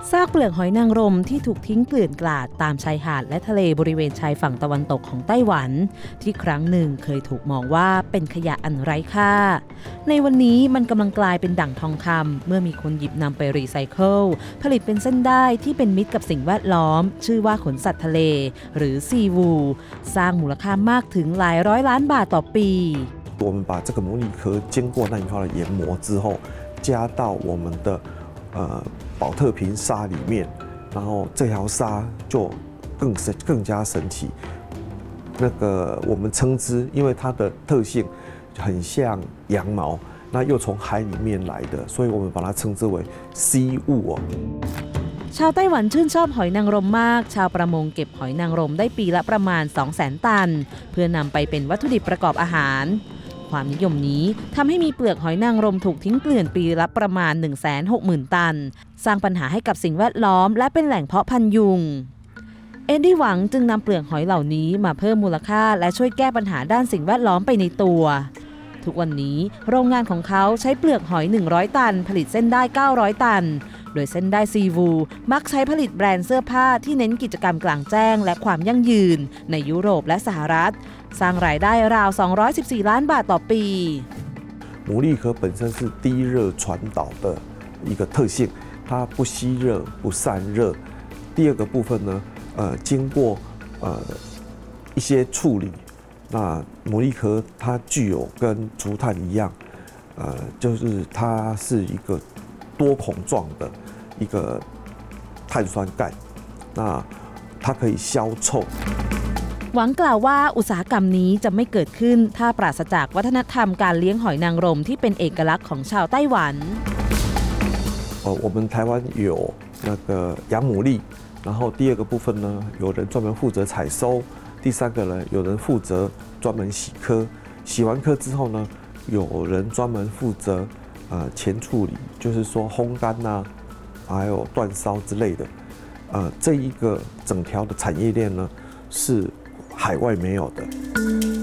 ซากเปลือกหอยนางรมที่ถูกทิ้งเกลื่อนกลาดตามชายหาดและทะเลบริเวณชายฝั่งตะวันตกของไต้หวันที่ครั้งหนึ่งเคยถูกมองว่าเป็นขยะอันไร้ค่าในวันนี้มันกำลังกลายเป็นดั่งทองคำเมื่อมีคนหยิบนำไปรีไซเคิลผลิตเป็นเส้นด้ายที่เป็นมิตรกับสิ่งแวดล้อมชื่อว่าขนสัตว์ทะเลหรือซีวูสร้างมูลค่ามากถึงหลายร้อยล้านบาทต่อปี我们把这个牡蛎壳经过耐氧化的研磨之后，加到我们的保特瓶沙里面，然后这条沙就更加神奇。我们称之，因为它的特性很像羊毛，那又从海里面来的，所以我们把它称之为ซีวู哦。 ชาวไต้หวันชื่นชอบหอยนางรมมากชาวประมงเก็บหอยนางรมได้ปีละประมาณ 200,000 ตันเพื่อนำไปเป็นวัตถุดิบประกอบอาหารความนิยมนี้ทำให้มีเปลือกหอยนางรมถูกทิ้งเกลื่อนปีละประมาณ 160,000 ตันสร้างปัญหาให้กับสิ่งแวดล้อมและเป็นแหล่งเพาะพันธุ์ยุงเอ็นดี้หวังจึงนำเปลือกหอยเหล่านี้มาเพิ่มมูลค่าและช่วยแก้ปัญหาด้านสิ่งแวดล้อมไปในตัวทุกวันนี้โรงงานของเขาใช้เปลือกหอย100 ตันผลิตเส้นได้900 ตันโดยเส้นได้ซีวูมักใช้ผลิตแบรนด์เสื้อผ้าที่เน้นกิจกรรมกลางแจ้งและความยั่งยืนในยุโรปและสหรัฐสร้างรายได้ราว214 ล้านบาทต่อปี牡蛎壳本身是低热传导的一个特性，它不吸热不散热。第二个部分呢，经过一些处理，那牡蛎壳它具有跟竹炭一样，就是它是一个多孔状的一个碳酸钙，那它可以消臭。 หวังกล่าวว่าอุตสาหกรรมนี้จะไม่เกิดขึ้นถ้าปราศจากวัฒนธรรมการเลี้ยงหอยนางรมที่เป็นเอกลักษณ์ของชาวไต้หวัน我们台湾有养牡蛎，然后第二个部分呢，有人专门负责采收，第三个呢，有人负责专门洗壳，洗完壳之后呢，有人专门负责前处理，就是说烘干啊，还有煅烧之类的。这一个整条的产业链呢，是海外没有的。